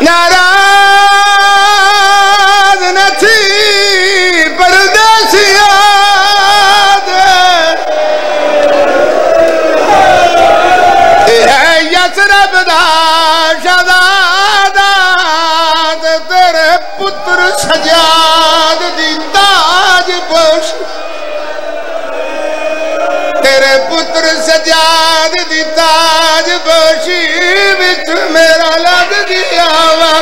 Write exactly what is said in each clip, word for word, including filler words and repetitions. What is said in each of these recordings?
नाराज न थी परदेसिया यसरब दा शहजादा तेरे पुत्र सजाद दी ताज पोश तेरे पुत्र सजाद दी ताज पोशी विच मेरा लग गया वा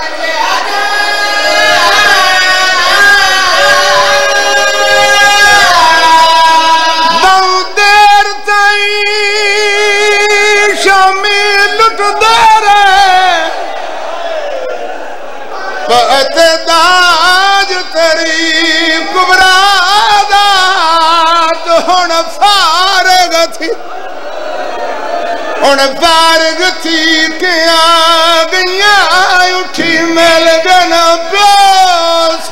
बहुत देर ताई शामी लुट दे रे दाज तेरी कुबरा दात हुण फारग थी हुण फारग थी क्या गईया उठी मिल गन प्यास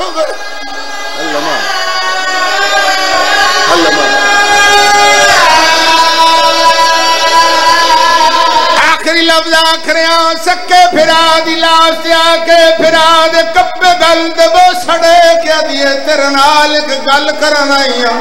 आखिरी लफ्ज आखरिया सके फिरा दी लाश ते आके फिरा दे कप्पे गल दे वो सड़े क्या दिए तेरे नाल एक गल करन आई हां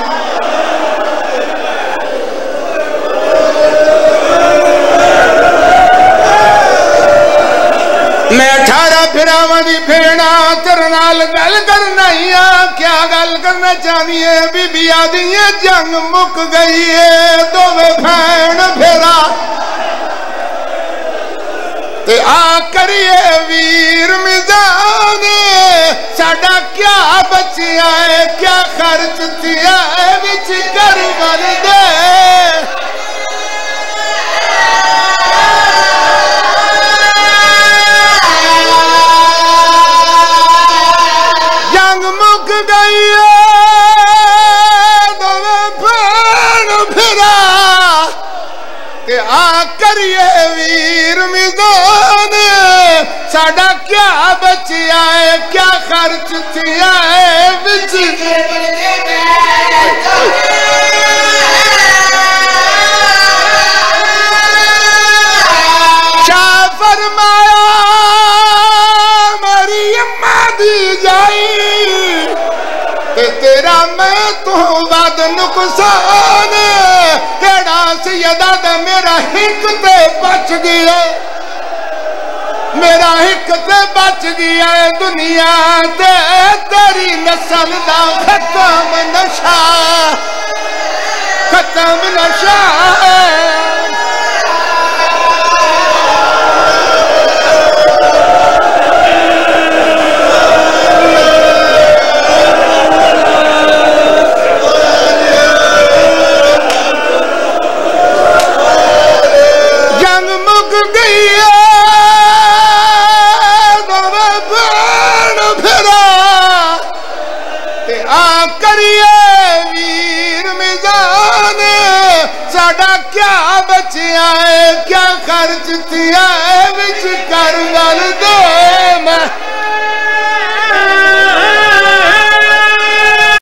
मैं अठारह फिरावां दी भेड़ा तेरे नाल गल करन आई हां क्या गल करना चाहदी है बीबी आदी है जंग मुक गई है दोवें भैन फेरा ते आ करिए वीर मिजान साडा क्या बचिया है क्या खर्च थिया है विच कर बन दे जंग मुक गई है दोवें भैन फिरा ते आ करिए वीर मिजान साडा क्या बचिया है क्या खर्च थिया है विच शाह फरमाया मेरी अम्मा दी जाई ते तेरा मैं तू वद नुकसान केड़ा सैयदा दा मेरा हिक ते बच गया मेरा हिक ते बच गया दुनिया ते तेरी नस्ल दा खत्म नशा खत्म नशा जंग मुक गई करिए वीर मिजान साडा क्या बचिया है क्या खर्च थिया है विच कर गल दे मैं